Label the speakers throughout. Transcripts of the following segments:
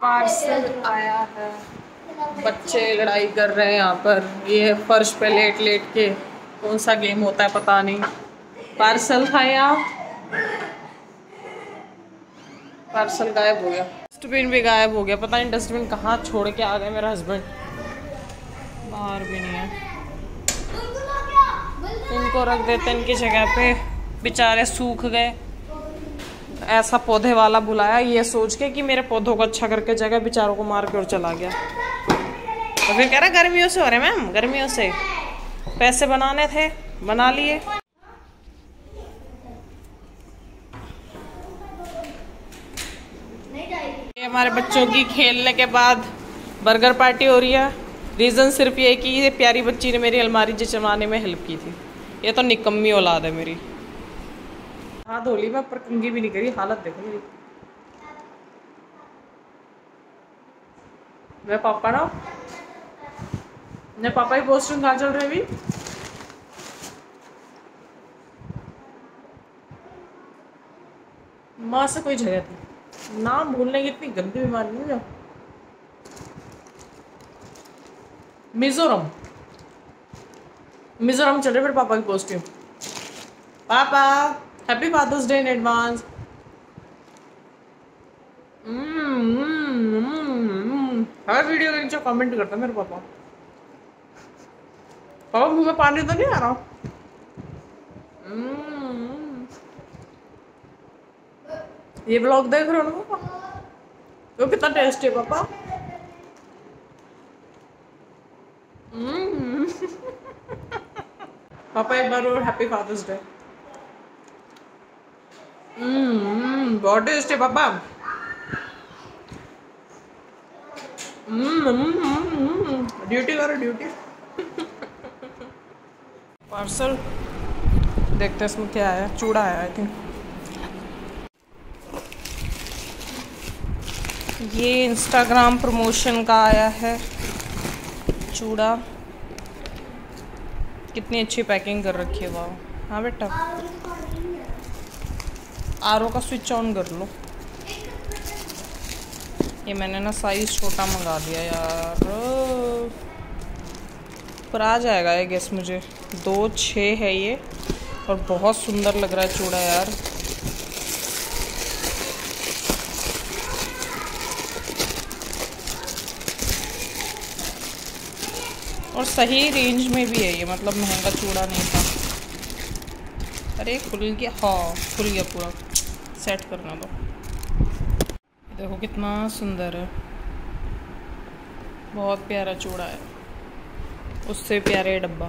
Speaker 1: Parcel आया है। बच्चे लड़ाई कर रहे हैं यहाँ पर। ये फर्श पे लेट लेट के कौन सा गेम होता है पता नहीं। पार्सल था यहाँ, पार्सल गायब हो गया। डस्टबिन भी गायब हो गया, पता नहीं डस्टबिन कहाँ छोड़ के आ गए मेरा हस्बैंड। बाहर भी नहीं है। इनको रख देते इनकी जगह पे, बेचारे सूख गए। ऐसा पौधे वाला बुलाया ये सोच के कि मेरे पौधों को अच्छा करके जगह, बेचारों को मार के और चला गया। तो फिर कह रहा गर्मियों से हो रहे मैम, गर्मियों से पैसे बनाने थे, बना लिए। हमारे बच्चों की खेलने के बाद बर्गर पार्टी हो रही है। रीज़न सिर्फ ये कि ये प्यारी बच्ची ने मेरी अलमारी जमाने में हेल्प की थी। ये तो निकम्मी औलाद है मेरी। हाथ धो ली मैं, पर कंघी भी नहीं करी। हालत देखो मेरी। मैं पापा ना, मैं पापा की पोस्टिंग कहाँ चल रही है? माँ से कोई जगह थी, नाम भूलने की इतनी गंदी बीमारी नहीं है। मिजोरम, मिजोरम चल रहे फिर पापा की पोस्टिंग। पापा happy fathers day in advance. हर वीडियो के नीचे कमेंट करता मेरे पापा। पापा मुंह में पानी तो नहीं आ रहा? ये ब्लॉग देख रहे हो ना पापा? तो कितना टेस्टी है पापा। पापा एक बार और हैप्पी फादर्स डे। बहुत टेस्टी है पापा। ड्यूटी करो ड्यूटी। पार्सल देखते हैं इसमें क्या है। चूड़ा है आई थिंक। ये इंस्टाग्राम प्रमोशन का आया है चूड़ा। कितनी अच्छी पैकिंग कर रखी है वाह। हाँ बेटा, आरओ का स्विच ऑन कर लो। ये मैंने ना साइज छोटा मंगा दिया यार, पर आ जाएगा ये गैस मुझे। 2.6 है ये, और बहुत सुंदर लग रहा है चूड़ा यार। और सही रेंज में भी है ये, मतलब महंगा चूड़ा नहीं था। अरे खुल गया, हाँ खुल गया पूरा। सेट करना दो। देखो कितना सुंदर है, बहुत प्यारा चूड़ा है। उससे प्यारे डब्बा।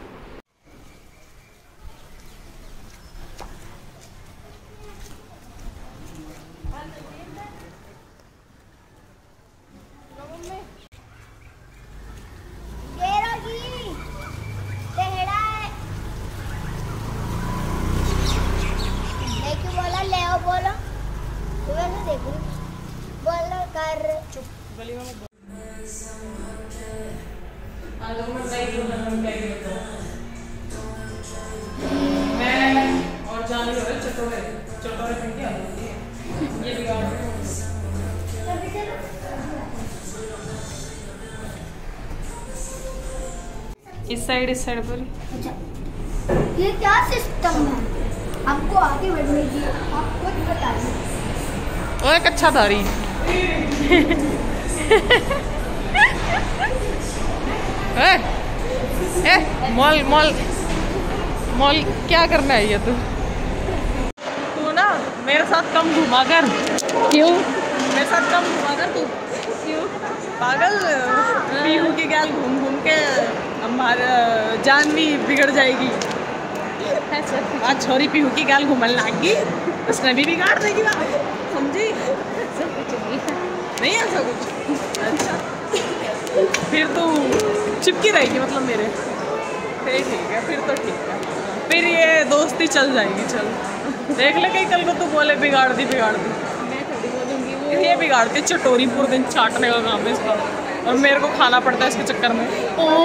Speaker 1: गली में मैं और जाने लगे चटोरे चटोरे पहन के ये बिगाड़ इस साइड पर।
Speaker 2: ये क्या सिस्टम है? आपको आगे बढ़ने की आप खुद बताइए।
Speaker 1: ओए कच्चा धारी। मॉल मॉल मॉल क्या करना है ये? तू ना मेरे साथ कम घुमा कर। क्यों मेरे साथ कम घुमा कर तू? क्यों पागल? पीहू की गैल घूम घूम के हमारा जान भी बिगड़ जाएगी। आज छोरी पीहू की गैल घूमने लागी, उसने भी बिगाड़ देगी बात, समझी? नहीं ऐसा कुछ। अच्छा फिर तो चिपकी रहेगी मतलब मेरे। फिर ठीक है, फिर तो ठीक है, फिर ये दोस्ती चल जाएगी। चल देख ले, कहीं कल को तू बोले बिगाड़ दी। मैं थोड़ी बोलूँगी, वो ये बिगाड़ती चटोरी पूरे दिन चाटने का काम है इसका, और मेरे को खाना पड़ता है इसके चक्कर में।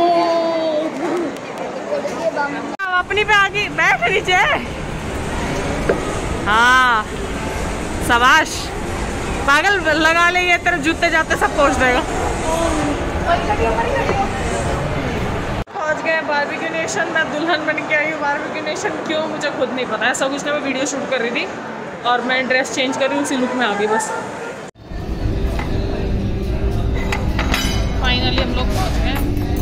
Speaker 1: अपनी पे आगे बैठ नीचे। हाँ शाबाश। पागल लगा ले, ये तेरे जूते जाते सब पहुंच देगा। पहुंच गए बारबेक्यू नेशन। मैं दुल्हन बन के आई हूँ बारबेक्यू नेशन। क्यों मुझे खुद नहीं पता। ऐसा कुछ नहीं, मैं वीडियो शूट कर रही थी और मैं ड्रेस चेंज कर रही हूँ, उसी लुक में आ गई बस। फाइनली हम लोग पहुँच गए।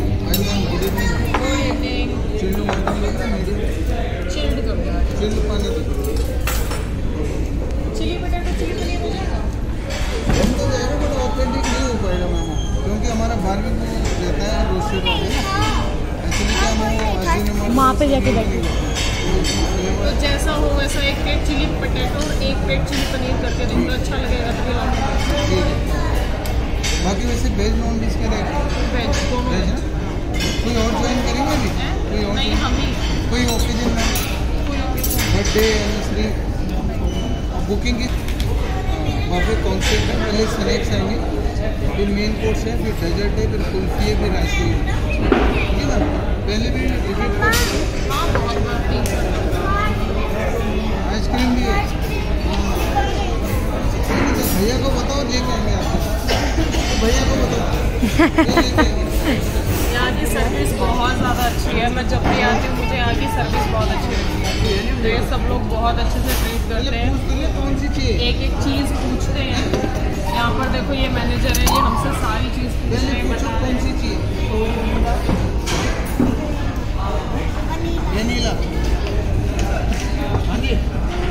Speaker 1: चिली पटेटो चिली पनीर हो जाएगा।
Speaker 3: हम तो जा रहे हैं, बट ऑथेंटिक नहीं हो पाएगा मैम, क्योंकि हमारा बारबेक्यू रहता है रोस्टेड वाले ना। एक्चुअली क्या हम
Speaker 2: वहाँ पे जाके बैठे।
Speaker 1: तो जैसा हो वैसा एक प्लेट चिली पटेटो और एक प्लेट चिली पनीर करके देंगे, अच्छा लगेगा तो।
Speaker 3: बाकी वैसे वेज नॉन वेज के रेट
Speaker 1: वेज दोनों।
Speaker 3: वेज ना, कोई और ज्वाइन करेंगे अभी? कोई और
Speaker 1: नहीं, हम ही
Speaker 3: कोई ओकेजन में बर्थडे एनिवर्सरी बुकिंग की वहाँ पे कॉन्सेप्ट है। पहले स्नैक्स आएंगे, फिर मेन कोर्स है, फिर डेजर्ट है, फिर कुल्फी है, फिर आइसक्रीम है। ठीक है ना, पहले भी रिपीट आइसक्रीम भी है। भैया को बताओ लेके आएंगे आपको। भैया को बताओ
Speaker 1: यहाँ की सर्विस बहुत ज़्यादा अच्छी है। मैं जब भी आती हूँ मुझे यहाँ की सर्विस बहुत अच्छी लगती है। तो ये सब लोग बहुत अच्छे से ट्रीट करते हैं,
Speaker 3: कौन सी चीज़
Speaker 1: एक एक चीज़ पूछते हैं। यहाँ पर देखो ये मैनेजर है, ये हमसे सारी चीज़ पूछते हैं।
Speaker 3: पूछो कौन सी चीज़? वनीला। हाँ जी,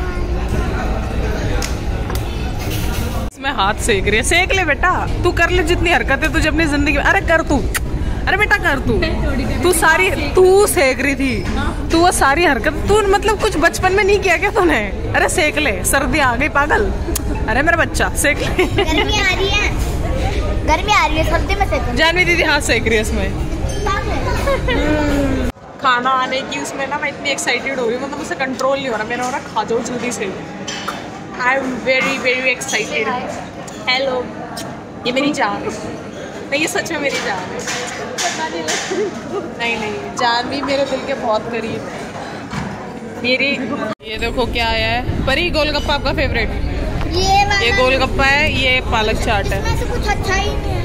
Speaker 1: इसमें हाथ सेक रही है। सेक ले बेटा, तू कर ले जितनी हरकतें तुझे अपनी जिंदगी में। अरे कर तू, अरे बेटा कर तू सारी तू सेक रही थी। तू वो सारी हरकत तू मतलब कुछ बचपन में नहीं किया क्या तूने? अरे सेक ले, सर्दी आ गई पागल। अरे मेरा बच्चा सेक ले।
Speaker 2: गर्मी आ रही है, गर्मी आ रही है, सर्दी में सेक।
Speaker 1: जानवी दीदी हाथ सेक रही है इसमें। खाना आने की उसमें ना मैं इतनी एक्साइटेड हो रही हूँ, मतलब मुझसे कंट्रोल नहीं हो रहा। मेरा हो रहा खा जाओ जल्दी से। I am very very excited. Hello, ये मेरी जान है। नहीं, ये सच में मेरी जान है। नहीं नहीं, जान भी मेरे दिल के बहुत करीब है मेरी। ये देखो क्या आया है। परी गोलगप्पा आपका फेवरेट? ये गोलगप्पा है, ये पालक चाट है।
Speaker 2: इसमें से कुछ अच्छा ही नहीं है।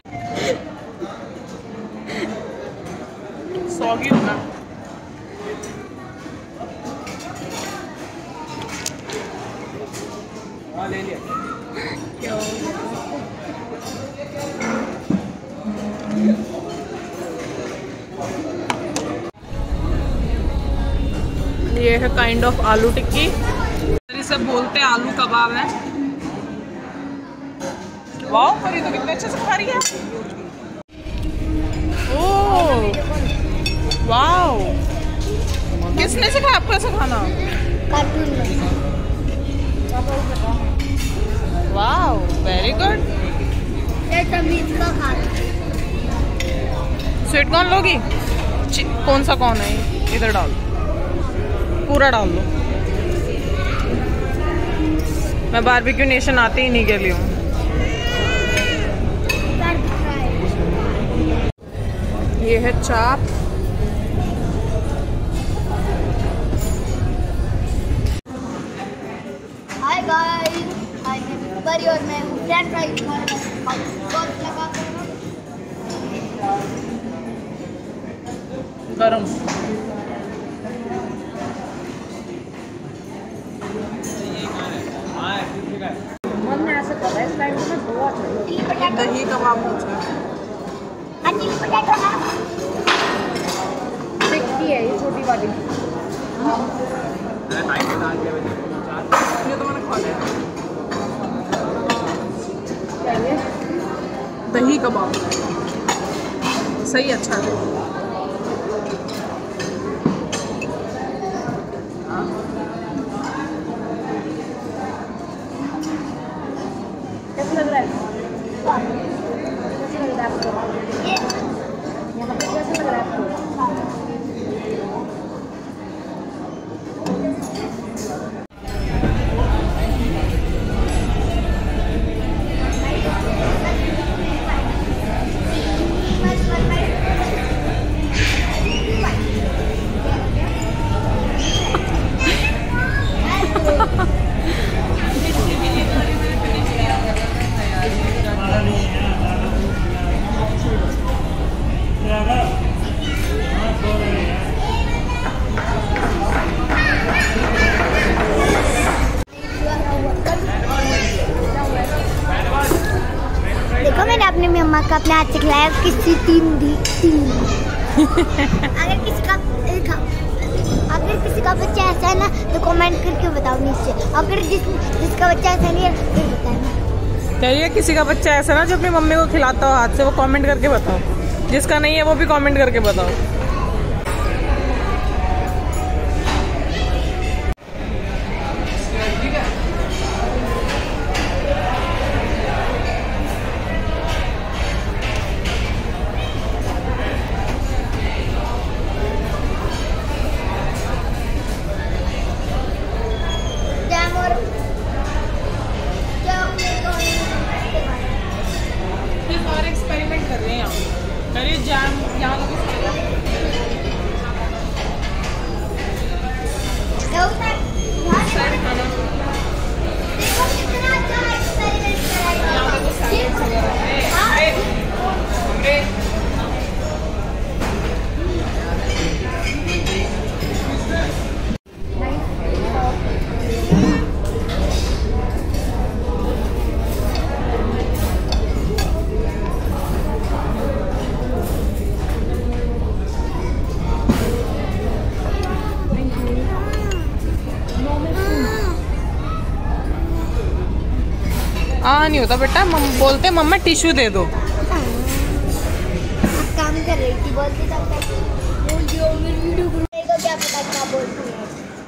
Speaker 1: सॉगी होगा।
Speaker 3: ले लिया।
Speaker 1: ये है काइंड ऑफ आलू टिक्की, इसे बोलते हैं आलू कबाब है। वाह, परी तो कितने अच्छे से खा रही है। ओह वाह, किसने सिखाया आपको ऐसा खाना?
Speaker 2: कार्टून में।
Speaker 1: वाह, वेरी गुड।
Speaker 2: ये तमीज का खाना।
Speaker 1: स्वीट कॉर्न लोगी? कौन सा कॉर्न है? इधर डाल, पूरा डाल दो। मैं बारबेक्यू नेशन आती ही नहीं के लिए हूँ। ये है चाप।
Speaker 2: हाय गाइस, हाय मैं परी और मैं हूँ फ्रेंच फ्राइज बहुत लगा
Speaker 1: गरम। मन में ऐसा कर रहा है इस टाइम में बहुत दही कबाब पूछा
Speaker 2: चिली पटेटो है।
Speaker 1: टिक्की है ये छोटी वाली। ये तो मैंने खा लिया। दही कबाब सही, अच्छा है। कैसा लग रहा है? कैसा लग रहा है आपको? यहाँ पे कैसा लग रहा है आपको?
Speaker 2: अपनी मम्मा को अपने हाथ से खिलाया, किसी तीन अगर किसी का बच्चा ऐसा है ना तो कमेंट करके बताओ नीचे। अगर जिसका बच्चा ऐसा नहीं है फिर बताना।
Speaker 1: कहिए किसी का बच्चा ऐसा ना जो अपनी मम्मी को खिलाता हो हाथ से, वो कमेंट करके बताओ। जिसका नहीं है वो भी कमेंट करके बताओ। एक्सपेरिमेंट कर रहे हैं यहाँ। करिए जैम यहाँ नहीं होता बेटा। बोलते मम्मा टिश्यू दे दो।
Speaker 2: काम कर रही थी, बोलती क्या पता क्या बोलती है।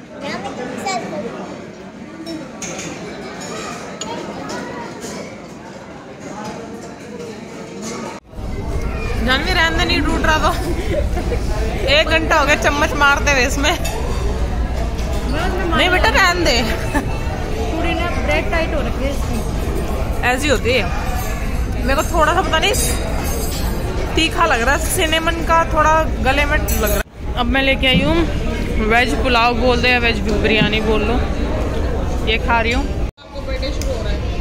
Speaker 1: जानवी रहने दे, नहीं टूट रहा तो 1 घंटा हो गया चम्मच मारते हुए इसमें। नहीं बेटा रहने दे,
Speaker 2: पूरी ना ब्रेड टाइट हो रखी है इसकी।
Speaker 1: ऐसी होती है। मेरे को थोड़ा सा पता नहीं तीखा लग रहा है, सिनेमन का थोड़ा गले में लग रहा है। अब मैं लेके आई हूँ वेज पुलाव बोल दे या वेज बिरयानी बोल लो, ये खा रही हूँ। आपको बर्थडे शुरू हो रहा है।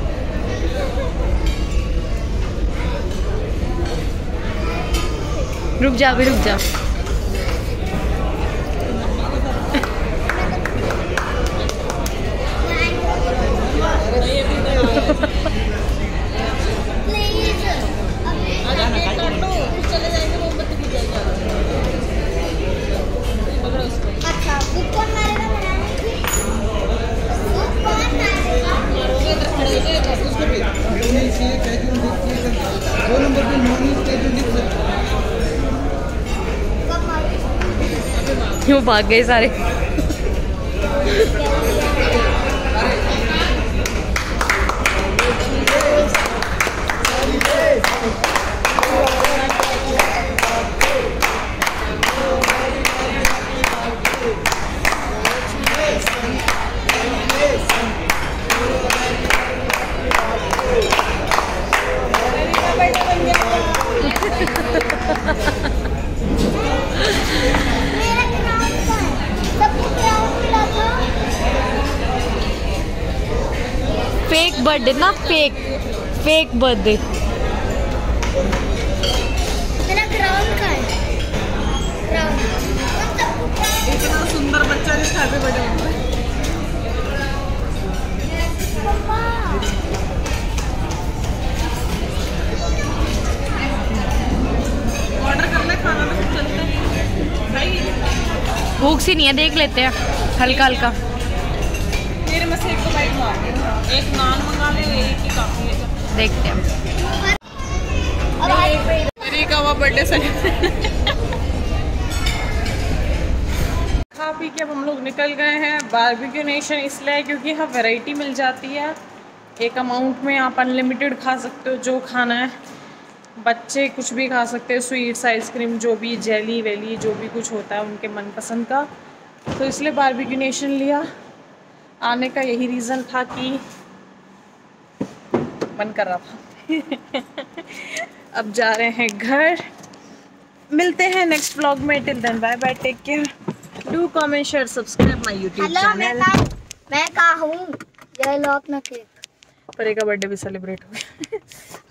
Speaker 1: रुक जा अभी, रुक जा। क्यों भाग गए सारे? फेक बर्थडे ना, फेक बर्थडे।
Speaker 2: मेरा क्राउन का है। क्राउन
Speaker 1: इतना सुंदर बच्चा जिसका हैप्पी बर्थडे होता है। ऑर्डर कर ले खाना, तो चलते हैं। भूख सी नहीं है, देख लेते हैं हल्का हल्का। मेरे में से एक तो बाइट मार दे, एक नान मंगा ले, एक ही काफी है। देखते हैं। मेरी का वो बर्थडे खा पी के अब हम लोग निकल गए हैं। बारबेक्यू नेशन इसलिए क्योंकि यहाँ वैरायटी मिल जाती है एक अमाउंट में। आप अनलिमिटेड खा सकते हो जो खाना है। बच्चे कुछ भी खा सकते हैं, स्वीट्स, आइसक्रीम, जो भी जेली वेली जो भी कुछ होता है उनके मनपसंद का। तो इसलिए बारबेक्यू नेशन लिया। आने का यही रीज़न था कि मन कर रहा था। अब जा रहे हैं घर। मिलते हैं नेक्स्ट व्लॉग में। Till then bye bye, take care, do comment share subscribe my YouTube channel.
Speaker 2: मैं कहा हूँ जय लोकनाथ।
Speaker 1: परे का बर्थडे भी सेलिब्रेट हो गया।